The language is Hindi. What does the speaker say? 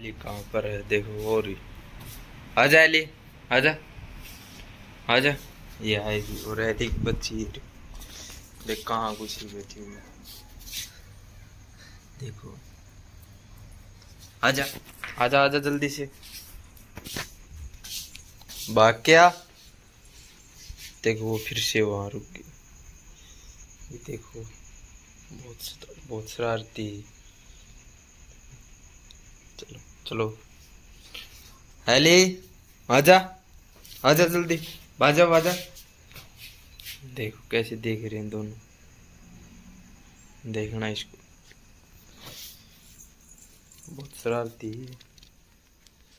एली कहाँ पर है देखो। और आजा एली, आजा आजा। ये आएगी और ऐसी बच्ची देख कहाँ घुसी बैठी हुई। देखो आजा आजा आजा जल्दी से भाग क्या। देखो वो फिर से वहां रुक गई। ये देखो बहुत शरारती। चलो चलो हेली आजा आजा जल्दी, बाजा बाजा। देखो कैसे देख रहे हैं दोनों, देखना इसको, बहुत शरारती है।